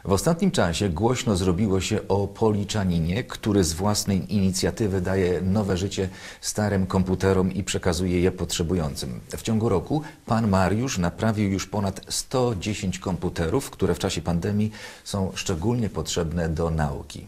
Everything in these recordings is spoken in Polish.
W ostatnim czasie głośno zrobiło się o policzaninie, który z własnej inicjatywy daje nowe życie starym komputerom i przekazuje je potrzebującym. W ciągu roku pan Mariusz naprawił już ponad 110 komputerów, które w czasie pandemii są szczególnie potrzebne do nauki.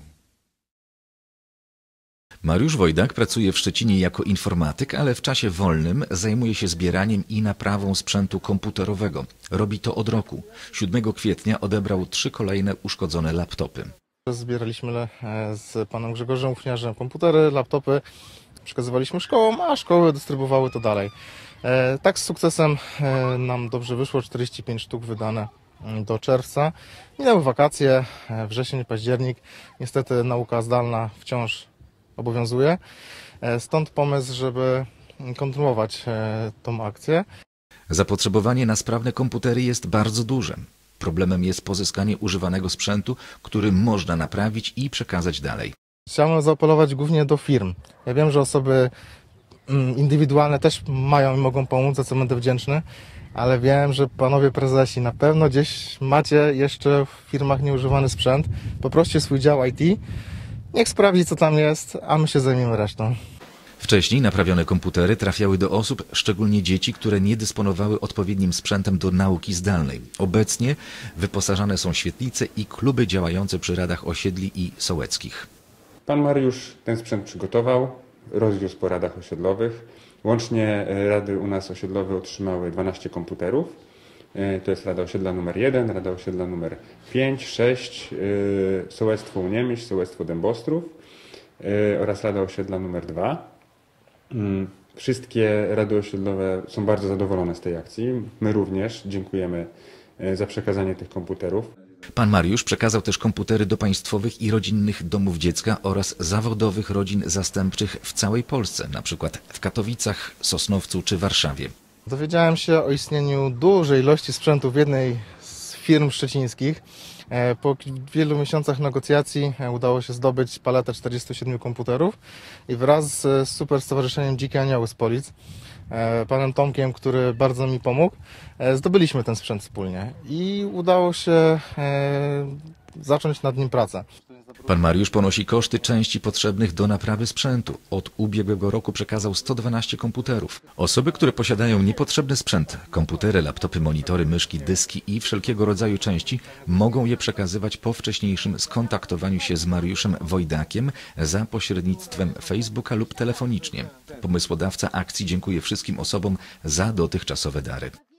Mariusz Wojdak pracuje w Szczecinie jako informatyk, ale w czasie wolnym zajmuje się zbieraniem i naprawą sprzętu komputerowego. Robi to od roku. 7 kwietnia odebrał 3 kolejne uszkodzone laptopy. Zbieraliśmy z panem Grzegorzem Ufniarzem komputery, laptopy, przekazywaliśmy szkołom, a szkoły dystrybuowały to dalej. Tak z sukcesem nam dobrze wyszło, 45 sztuk wydane do czerwca. Minęły wakacje, wrzesień, październik. Niestety nauka zdalna wciąż obowiązuje. Stąd pomysł, żeby kontynuować tą akcję. Zapotrzebowanie na sprawne komputery jest bardzo duże. Problemem jest pozyskanie używanego sprzętu, który można naprawić i przekazać dalej. Chciałem zaapelować głównie do firm. Ja wiem, że osoby indywidualne też mają i mogą pomóc, za co będę wdzięczny, ale wiem, że panowie prezesi na pewno gdzieś macie jeszcze w firmach nieużywany sprzęt. Poproście swój dział IT, niech sprawdzi, co tam jest, a my się zajmiemy resztą. Wcześniej naprawione komputery trafiały do osób, szczególnie dzieci, które nie dysponowały odpowiednim sprzętem do nauki zdalnej. Obecnie wyposażane są świetlice i kluby działające przy radach osiedli i sołeckich. Pan Mariusz ten sprzęt przygotował, rozwiózł po radach osiedlowych. Łącznie rady u nas osiedlowe otrzymały 12 komputerów. To jest Rada Osiedla numer 1, Rada Osiedla numer 5, 6, Sołectwo Uniemieś, Sołectwo Dębostrów oraz Rada Osiedla numer 2. Wszystkie rady osiedlowe są bardzo zadowolone z tej akcji. My również dziękujemy za przekazanie tych komputerów. Pan Mariusz przekazał też komputery do państwowych i rodzinnych domów dziecka oraz zawodowych rodzin zastępczych w całej Polsce, na przykład w Katowicach, Sosnowcu czy Warszawie. Dowiedziałem się o istnieniu dużej ilości sprzętu w jednej z firm szczecińskich. Po wielu miesiącach negocjacji udało się zdobyć paletę 47 komputerów i wraz z Super Stowarzyszeniem Dzikie Anioły z Polic, panem Tomkiem, który bardzo mi pomógł, zdobyliśmy ten sprzęt wspólnie i udało się zacząć nad nim pracę. Pan Mariusz ponosi koszty części potrzebnych do naprawy sprzętu. Od ubiegłego roku przekazał 112 komputerów. Osoby, które posiadają niepotrzebny sprzęt, komputery, laptopy, monitory, myszki, dyski i wszelkiego rodzaju części, mogą je przekazywać po wcześniejszym skontaktowaniu się z Mariuszem Wojdakiem za pośrednictwem Facebooka lub telefonicznie. Pomysłodawca akcji dziękuję wszystkim osobom za dotychczasowe dary.